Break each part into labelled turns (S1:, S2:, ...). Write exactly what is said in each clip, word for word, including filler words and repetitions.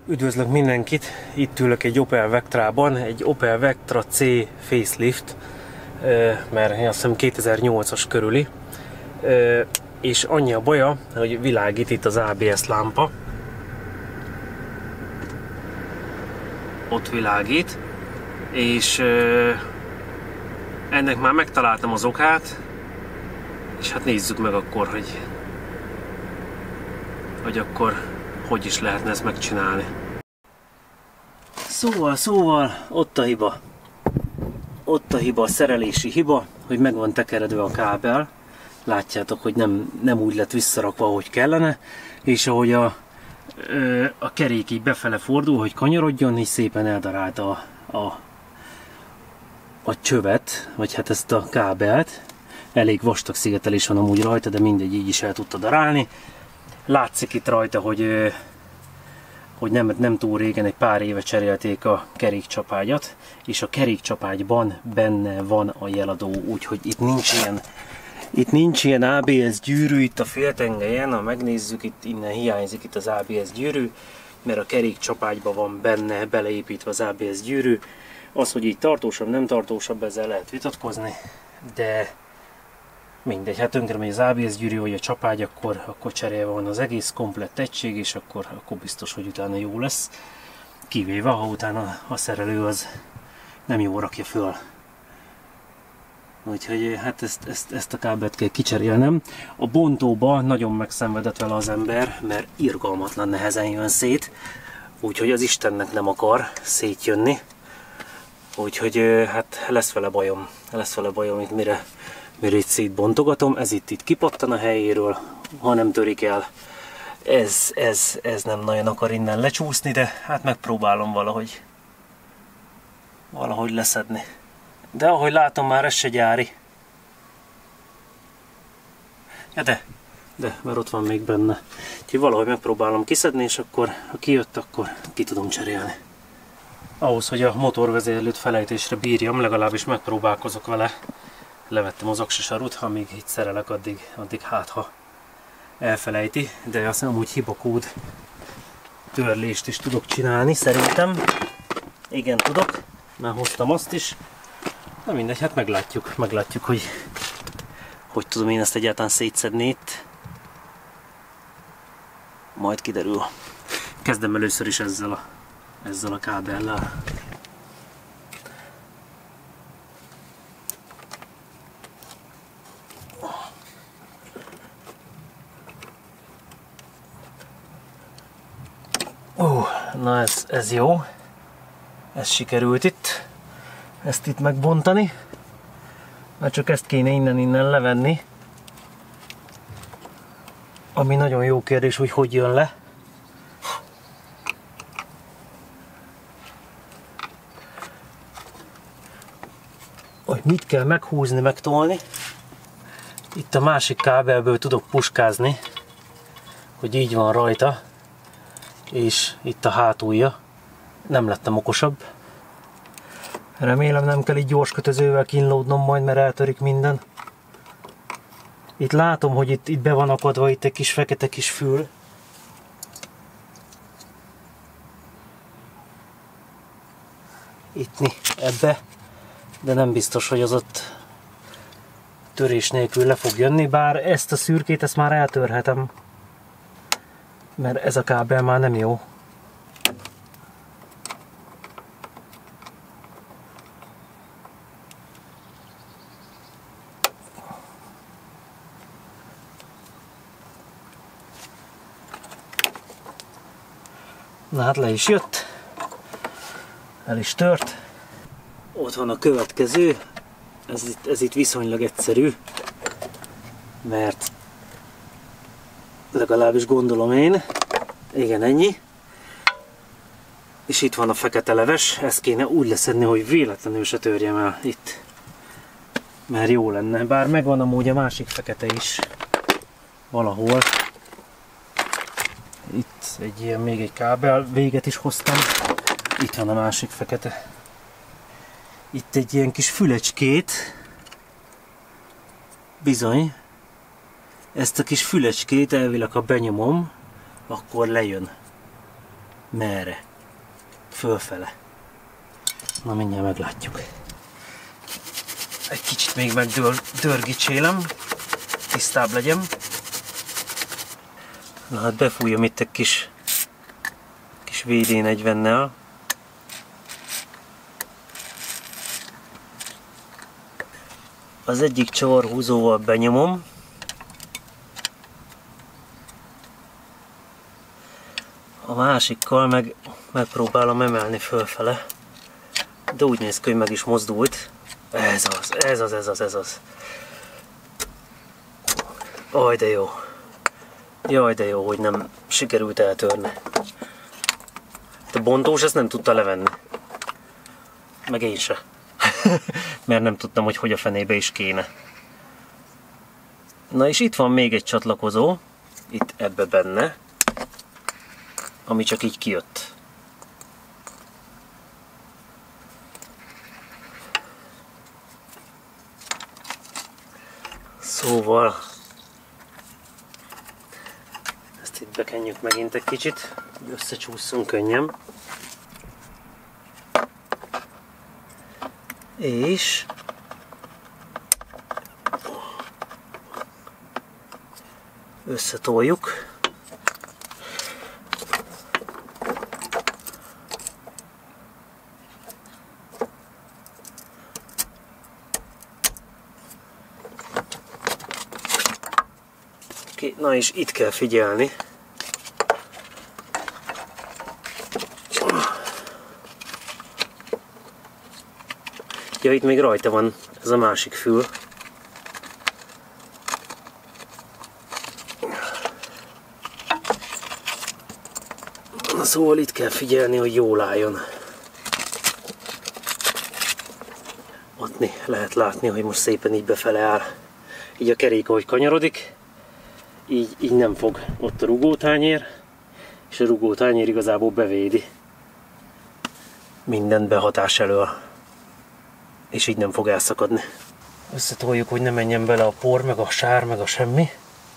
S1: Üdvözlök mindenkit! Itt ülök egy Opel Vectrában, egy Opel Vectra C facelift, mert azt hiszem kétezer-nyolcas körüli, és annyi a baja, hogy világít itt az á bé es lámpa. Ott világít, és ennek már megtaláltam az okát, és hát nézzük meg akkor, hogy, hogy akkor hogy is lehetne ezt megcsinálni. Szóval, szóval, ott a hiba. Ott a hiba, a szerelési hiba, hogy meg van tekeredve a kábel. Látjátok, hogy nem, nem úgy lett visszarakva, ahogy kellene, és ahogy a, a kerék így befele fordul, hogy kanyarodjon, így szépen eldarálta a, a, a csövet, vagy hát ezt a kábelt. Elég vastag szigetelés van amúgy rajta, de mindegy, így is el tudta darálni. Látszik itt rajta, hogy, hogy nem, nem túl régen, egy pár éve cserélték a kerékcsapágyat, és a kerékcsapágyban benne van a jeladó, úgyhogy itt nincs ilyen, itt nincs ilyen á bé es gyűrű itt a féltengelyen. Ha megnézzük, itt innen hiányzik itt az á bé es gyűrű, mert a kerékcsapágyban van benne beleépítve az á bé es gyűrű. Az, hogy így tartósabb, nem tartósabb, ezzel lehet vitatkozni, de mindegy, hát tönkre megy az á bé es gyűrű, vagy a csapágy, akkor, akkor cserélve van az egész komplett egység, és akkor, akkor biztos, hogy utána jó lesz. Kivéve, ha utána a szerelő az nem jól rakja föl. Úgyhogy hát ezt, ezt, ezt a kábelt kell kicserélnem. A bontóba nagyon megszenvedett vele az ember, mert irgalmatlan nehezen jön szét. Úgyhogy az Istennek nem akar szétjönni. Úgyhogy hát lesz vele bajom. Lesz vele bajom itt mire mire itt szétbontogatom, ez itt, itt kipattan a helyéről, ha nem törik el. Ez, ez, ez nem nagyon akar innen lecsúszni, de hát megpróbálom valahogy valahogy leszedni. De ahogy látom, már ez se gyári. Ja de, de, mert ott van még benne. Úgyhogy valahogy megpróbálom kiszedni, és akkor, ha kijött, akkor ki tudom cserélni. Ahhoz, hogy a motorvezérlőt felejtésre bírjam, legalábbis megpróbálkozok vele. Levettem az aksisarút, amíg itt szerelek, addig, addig hát ha elfelejti, de azt mondom, hogy hibakód törlést is tudok csinálni, szerintem. Igen, tudok, már hoztam azt is. Na mindegy, hát meglátjuk, meglátjuk, hogy hogy tudom én ezt egyáltalán szétszedni itt. Majd kiderül. Kezdem először is ezzel a, ezzel a kábellel. Uh, na ez, ez jó, ez sikerült itt, ezt itt megbontani, mert csak ezt kéne innen-innen levenni, ami nagyon jó kérdés, hogy hogy jön le. Hogy mit kell meghúzni, megtolni. Itt a másik kábelből tudok puskázni, hogy így van rajta. És itt a hátulja. Nem lettem okosabb. Remélem nem kell így gyors kötözővel kínlódnom majd, mert eltörik minden. Itt látom, hogy itt, itt be van akadva itt egy kis fekete kis fül. Itt ebbe. De nem biztos, hogy az ott törés nélkül le fog jönni, bár ezt a szürkét ezt már eltörhetem. Mert ez a kábel már nem jó. Na hát le is jött. El is tört. Ott van a következő. Ez itt, ez itt viszonylag egyszerű. Mert legalábbis gondolom én. Igen, ennyi. És itt van a fekete leves. Ezt kéne úgy leszedni, hogy véletlenül se törjem el itt. Mert jó lenne. Bár megvan amúgy a másik fekete is. Valahol. Itt egy ilyen, még egy kábel véget is hoztam. Itt van a másik fekete. Itt egy ilyen kis fülecskét. Bizony. Ezt a kis fülecskét elvileg, ha benyomom, akkor lejön. Merre? Fölfele. Na mindjárt meglátjuk. Egy kicsit még megdörgicsélem, tisztább legyen. Na hát befújom itt egy kis, kis vé dé negyvennel. Az egyik csavarhúzóval benyomom. A másikkal meg megpróbálom emelni fölfele. De úgy néz ki, hogy meg is mozdult. Ez az, ez az, ez az, ez az. Aj, de jó. Jaj, de jó, hogy nem sikerült eltörni. A bontós ezt nem tudta levenni. Meg én se. Mert nem tudtam, hogy hogy a fenébe is kéne. Na és itt van még egy csatlakozó. Itt ebbe benne. Ami csak így kijött. Szóval ezt itt bekenjük megint egy kicsit, hogy összecsúszunk könnyen. És összetoljuk. Na és itt kell figyelni. Ja, itt még rajta van ez a másik fül. Szóval itt kell figyelni, hogy jól álljon. Ott lehet látni, hogy most szépen így befele áll. Így a kerék, ahogy kanyarodik, így, így nem fog ott a rugótányér, és a rugótányér igazából bevédi mindent behatás elől, és így nem fog elszakadni. Összetoljuk, hogy ne menjen bele a por, meg a sár, meg a semmi.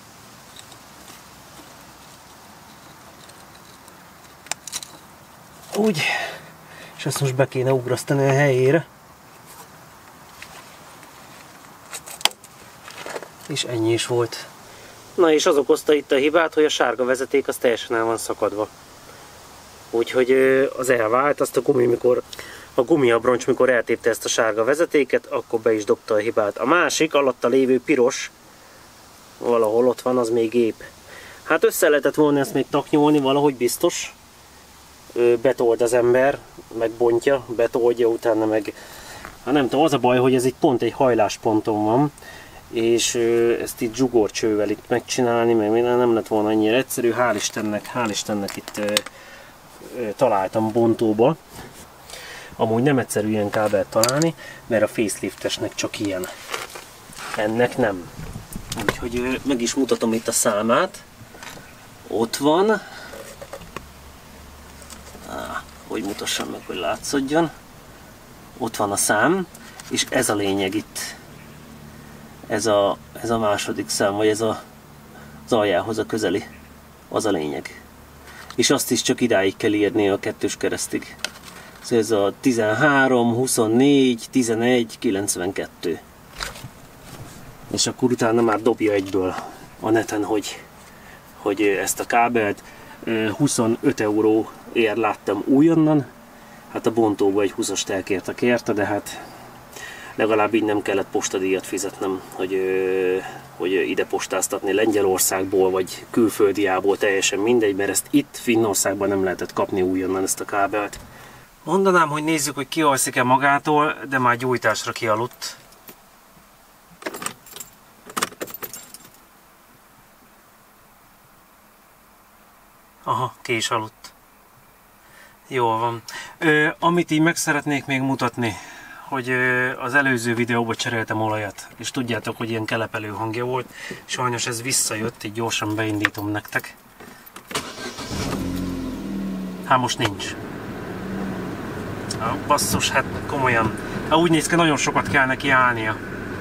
S1: Úgy, és ezt most be kéne ugrasztani a helyére. És ennyi is volt. Na és az okozta itt a hibát, hogy a sárga vezeték az teljesen el van szakadva. Úgyhogy az elvált, azt a gumi, mikor a gumiabroncs, mikor eltépte ezt a sárga vezetéket, akkor be is dobta a hibát. A másik, alatta lévő piros, valahol ott van, az még gép. Hát össze lehetett volna ezt még taknyolni valahogy biztos. Betold az ember, megbontja, betoldja, utána meg... Hát nem tudom, az a baj, hogy ez itt pont egy hajlásponton van, és ezt itt zsugorcsővel itt megcsinálni, mert nem lett volna annyira egyszerű. Hál' Istennek, hál' Istennek itt találtam bontóba. Amúgy nem egyszerű ilyen kábelt találni, mert a faceliftesnek csak ilyen. Ennek nem. Úgyhogy meg is mutatom itt a számát. Ott van. Á, hogy mutassam meg, hogy látszódjon. Ott van a szám, és ez a lényeg itt. Ez a, ez a második szám, vagy ez a, az aljához a közeli. Az a lényeg. És azt is csak idáig kell írni a kettős keresztig. Szóval ez a tizenhárom, huszonnégy, tizenegy, kilencvenkettő. És akkor utána már dobja egyből a neten, hogy, hogy ezt a kábelt huszonöt euróért láttam újonnan. Hát a bontóba egy húszast elkértek érte, de hát legalább így nem kellett postadíjat fizetnem, hogy, hogy ide postáztatni Lengyelországból, vagy külföldiából, teljesen mindegy, mert ezt itt Finnországban nem lehetett kapni újonnan ezt a kábelt. Mondanám, hogy nézzük, hogy kialszik-e magától, de már gyújtásra kialudt. Aha, ki is aludt. Jól van. Ö, amit így meg szeretnék még mutatni, hogy ö, az előző videóban cseréltem olajat, és tudjátok, hogy ilyen kelepelő hangja volt. Sajnos ez visszajött, így gyorsan beindítom nektek. Hát most nincs. Ah, basszus, hát komolyan. Hát úgy néz ki, nagyon sokat kell neki állnia.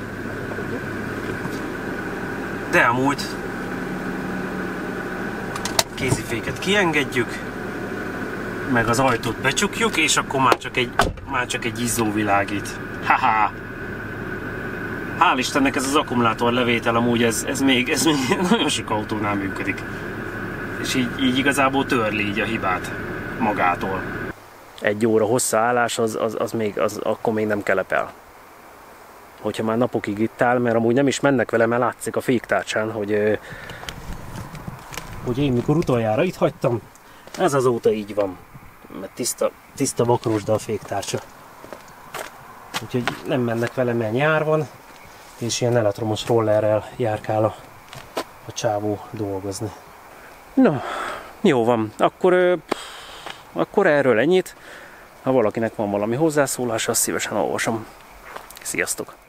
S1: De amúgy kéziféket kiengedjük, meg az ajtót becsukjuk, és akkor már csak egy, már csak egy izzó világít. Haha! Hál' Istennek ez az akkumulátor levétel amúgy ez, ez, még, ez még nagyon sok autónál működik. És így, így igazából törli így a hibát magától. Egy óra hossza állás, az, az, az még, az, akkor még nem kelepel. Hogyha már napokig itt áll, mert amúgy nem is mennek vele, mert látszik a féktárcsán, hogy, hogy én mikor utoljára itt hagytam, ez azóta így van. Mert tiszta, tiszta vakrosda a féktárcsa. Úgyhogy nem mennek vele, mert nyár van, és ilyen elektromos rollerrel járkál a, a csávó dolgozni. No, jó van, akkor, akkor erről ennyit. Ha valakinek van valami hozzászólása, azt szívesen olvasom. Sziasztok!